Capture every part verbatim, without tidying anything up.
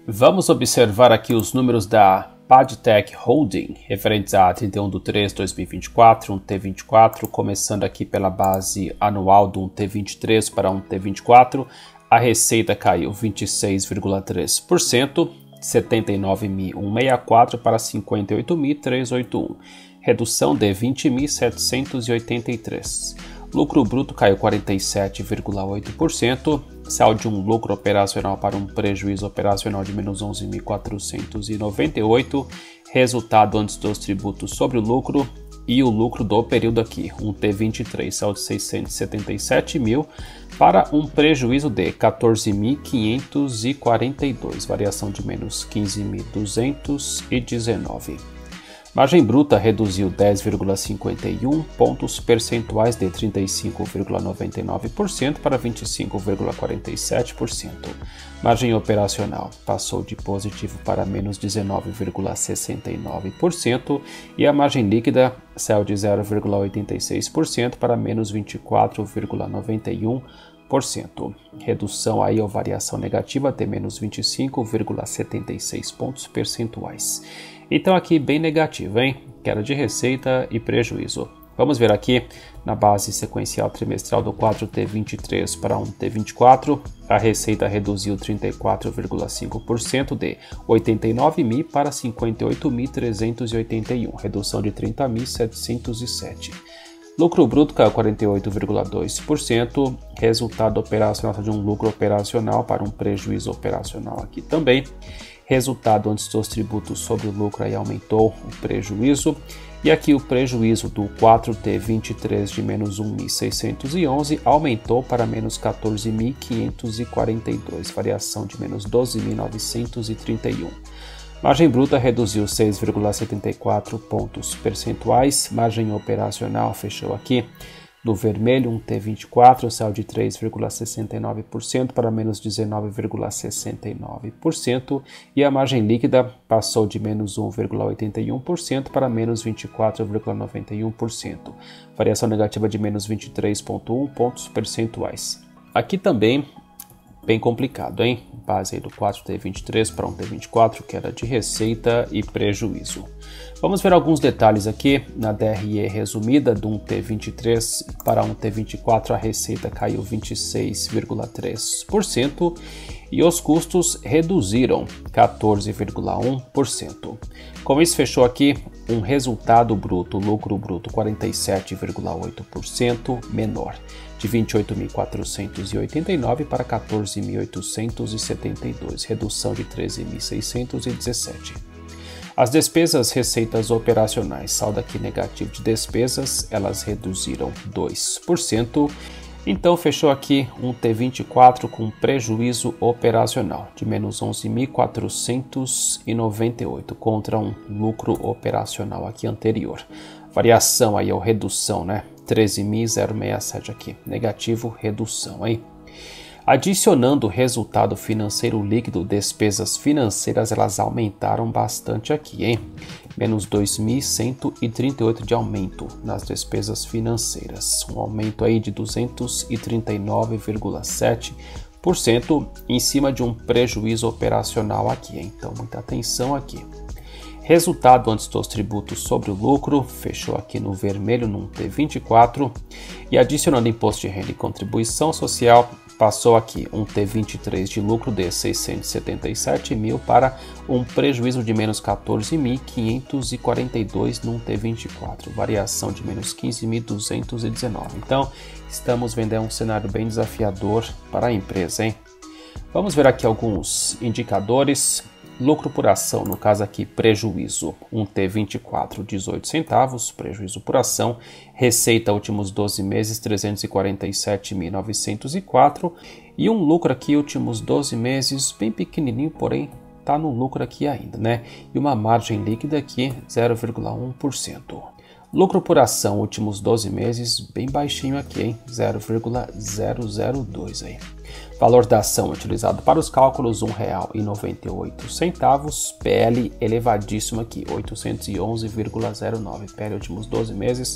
Vamos observar aqui os números da Padtech Holding, referentes a trinta e um de três de dois mil e vinte e quatro, um T vinte e quatro, começando aqui pela base anual do um T vinte e três para um T vinte e quatro, a receita caiu vinte e seis vírgula três por cento, setenta e nove mil cento e sessenta e quatro para cinquenta e oito mil trezentos e oitenta e um, redução de vinte mil setecentos e oitenta e três. Lucro bruto caiu quarenta e sete vírgula oito por cento, saiu de um lucro operacional para um prejuízo operacional de menos onze mil quatrocentos e noventa e oito, resultado antes dos tributos sobre o lucro e o lucro do período aqui, um T vinte e três, saiu de seiscentos e setenta e sete mil para um prejuízo de quatorze mil quinhentos e quarenta e dois, variação de menos quinze mil duzentos e dezenove. Margem bruta reduziu dez vírgula cinquenta e um pontos percentuais de trinta e cinco vírgula noventa e nove por cento para vinte e cinco vírgula quarenta e sete por cento. Margem operacional passou de positivo para menos dezenove vírgula sessenta e nove por cento e a margem líquida saiu de zero vírgula oitenta e seis por cento para menos vinte e quatro vírgula noventa e um por cento. Redução aí ou variação negativa de menos vinte e cinco vírgula setenta e seis pontos percentuais. Então aqui bem negativo, hein? Queda de receita e prejuízo. Vamos ver aqui na base sequencial trimestral do quatro T vinte e três para um T vinte e quatro, a receita reduziu trinta e quatro vírgula cinco por cento de oitenta e nove mil para cinquenta e oito mil trezentos e oitenta e um, redução de trinta mil setecentos e sete. Lucro bruto caiu quarenta e oito vírgula dois por cento, resultado operacional de um lucro operacional para um prejuízo operacional aqui também. Resultado antes dos tributos sobre o lucro aí aumentou o prejuízo. E aqui o prejuízo do quatro T vinte e três de menos um mil seiscentos e onze aumentou para menos quatorze mil quinhentos e quarenta e dois, variação de menos doze mil novecentos e trinta e um. Margem bruta reduziu seis vírgula setenta e quatro pontos percentuais. Margem operacional fechou aqui no vermelho, um T vinte e quatro saiu de três vírgula sessenta e nove por cento para menos dezenove vírgula sessenta e nove por cento e a margem líquida passou de menos um vírgula oitenta e um por cento para menos vinte e quatro vírgula noventa e um por cento. Variação negativa de menos vinte e três vírgula um pontos percentuais. Aqui também bem complicado, hein? Base aí do quatro T vinte e três para um T vinte e quatro, que era de receita e prejuízo. Vamos ver alguns detalhes aqui na D R E resumida de um T vinte e três para um T vinte e quatro, a receita caiu vinte e seis vírgula três por cento e os custos reduziram quatorze vírgula um por cento. Com isso fechou aqui um resultado bruto, lucro bruto quarenta e sete vírgula oito por cento menor, de vinte e oito mil quatrocentos e oitenta e nove para quatorze mil oitocentos e setenta e dois, redução de treze mil seiscentos e dezessete. As despesas receitas operacionais, saldo aqui negativo de despesas, elas reduziram dois por cento. Então fechou aqui um T vinte e quatro com prejuízo operacional de menos onze mil quatrocentos e noventa e oito contra um lucro operacional aqui anterior. Variação aí ou redução, né? treze mil sessenta e sete aqui, negativo, redução, hein? Adicionando o resultado financeiro líquido, despesas financeiras elas aumentaram bastante aqui, hein? Menos dois mil cento e trinta e oito de aumento nas despesas financeiras, um aumento aí de duzentos e trinta e nove vírgula sete por cento em cima de um prejuízo operacional aqui, hein? Então muita atenção aqui. Resultado antes dos tributos sobre o lucro, fechou aqui no vermelho num T vinte e quatro e adicionando imposto de renda e contribuição social, passou aqui um T vinte e três de lucro de seiscentos e setenta e sete mil para um prejuízo de menos quatorze mil quinhentos e quarenta e dois num T vinte e quatro, variação de menos quinze mil duzentos e dezenove. Então, estamos vendo um cenário bem desafiador para a empresa, hein? Vamos ver aqui alguns indicadores. Lucro por ação, no caso aqui prejuízo, um T vinte e quatro, dezoito centavos, prejuízo por ação. Receita últimos doze meses, trezentos e quarenta e sete mil novecentos e quatro. E um lucro aqui últimos doze meses, bem pequenininho, porém está no lucro aqui ainda, né? E uma margem líquida aqui, zero vírgula um por cento. Lucro por ação últimos doze meses, bem baixinho aqui, hein? zero vírgula zero zero dois aí. Valor da ação utilizado para os cálculos, um real e noventa e oito centavos. P L elevadíssimo aqui, oitocentos e onze vírgula zero nove. P L últimos doze meses,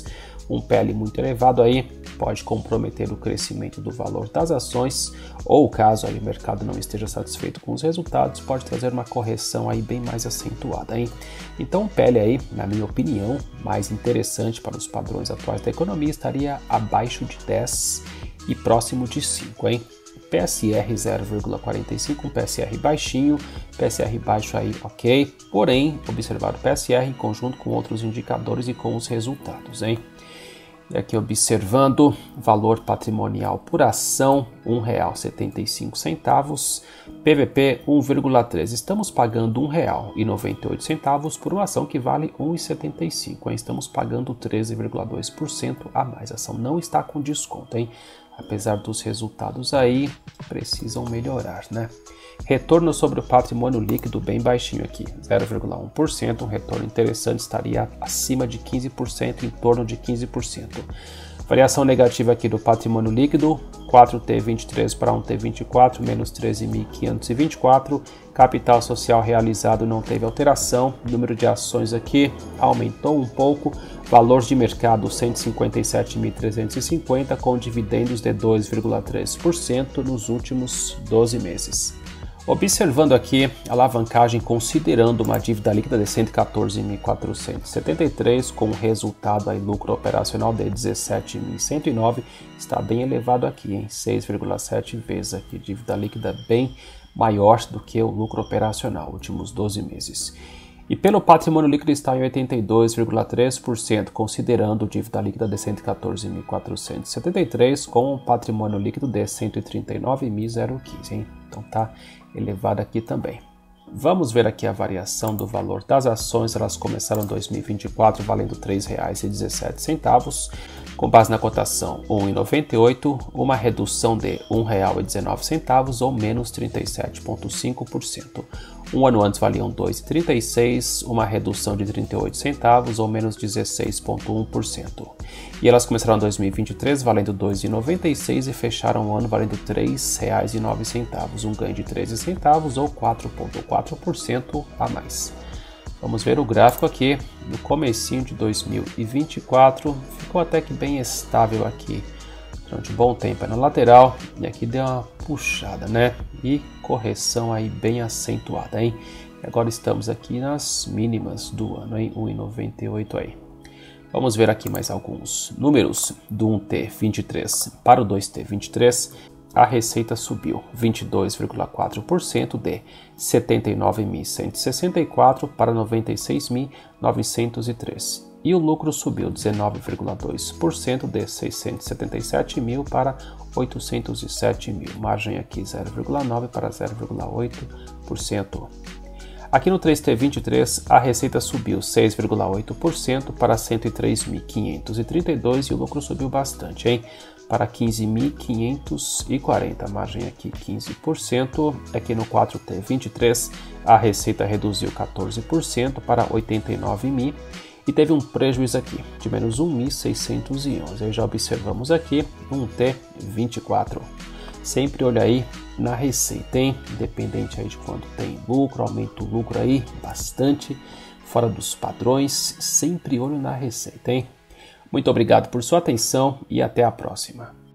Um P L muito elevado aí pode comprometer o crescimento do valor das ações, ou caso aí o mercado não esteja satisfeito com os resultados, pode trazer uma correção aí bem mais acentuada, hein? Então o P L aí, na minha opinião, mais interessante para os padrões atuais da economia, estaria abaixo de dez e próximo de cinco, hein? P S R zero vírgula quarenta e cinco, um P S R baixinho, P S R baixo aí, ok, porém, observar o P S R em conjunto com outros indicadores e com os resultados, hein? E aqui observando valor patrimonial por ação, um real e setenta e cinco centavos, P V P um vírgula três. Estamos pagando um real e noventa e oito centavos por uma ação que vale um real e setenta e cinco, hein? Estamos pagando treze vírgula dois por cento a mais. A ação não está com desconto, hein? Apesar dos resultados aí, precisam melhorar, né? Retorno sobre o patrimônio líquido bem baixinho aqui, zero vírgula um por cento, um retorno interessante, estaria acima de quinze por cento, em torno de quinze por cento. Variação negativa aqui do patrimônio líquido, quatro T vinte e três para um T vinte e quatro, menos treze mil quinhentos e vinte e quatro, capital social realizado não teve alteração, número de ações aqui aumentou um pouco, valor de mercado cento e cinquenta e sete mil trezentos e cinquenta, com dividendos de dois vírgula três por cento nos últimos doze meses. Observando aqui a alavancagem considerando uma dívida líquida de cento e quatorze mil quatrocentos e setenta e três com resultado aí lucro operacional de dezessete mil cento e nove, está bem elevado aqui em seis vírgula sete vezes aqui, dívida líquida bem maior do que o lucro operacional últimos doze meses. E pelo patrimônio líquido está em oitenta e dois vírgula três por cento, considerando dívida líquida de cento e quatorze mil quatrocentos e setenta e três com um patrimônio líquido de cento e trinta e nove mil quinze, hein? Então tá elevado aqui também. Vamos ver aqui a variação do valor das ações. Elas começaram em dois mil e vinte e quatro valendo três reais e dezessete centavos, com base na cotação um real e noventa e oito, uma redução de um real e dezenove centavos ou menos trinta e sete vírgula cinco por cento. Um ano antes valiam dois reais e trinta e seis, uma redução de trinta e oito centavos ou menos dezesseis vírgula um por cento. E elas começaram em dois mil e vinte e três valendo dois reais e noventa e seis e fecharam o ano valendo três reais e nove centavos, um ganho de treze centavos ou quatro vírgula quatro por cento a mais. Vamos ver o gráfico aqui, no comecinho de dois mil e vinte e quatro, ficou até que bem estável aqui durante um bom tempo na lateral, e aqui deu uma puxada, né? E correção aí bem acentuada, hein? E agora estamos aqui nas mínimas do ano, hein? um real e noventa e oito aí. Vamos ver aqui mais alguns números do um T vinte e três para o dois T vinte e três. A receita subiu vinte e dois vírgula quatro por cento de setenta e nove mil cento e sessenta e quatro para noventa e seis mil novecentos e três. E o lucro subiu dezenove vírgula dois por cento de seiscentos e setenta e sete mil para oitocentos e sete mil. Margem aqui zero vírgula nove para zero vírgula oito por cento. Aqui no três T vinte e três, a receita subiu seis vírgula oito por cento para cento e três mil quinhentos e trinta e dois e o lucro subiu bastante, hein? Para quinze mil quinhentos e quarenta, margem aqui quinze por cento. Aqui no quatro T vinte e três, a receita reduziu quatorze por cento para oitenta e nove mil e teve um prejuízo aqui de menos um mil seiscentos e onze. Aí já observamos aqui um T vinte e quatro. Sempre olha aí na receita, hein? Independente aí de quando tem lucro, aumenta o lucro aí bastante, fora dos padrões, sempre olho na receita, hein? Muito obrigado por sua atenção e até a próxima.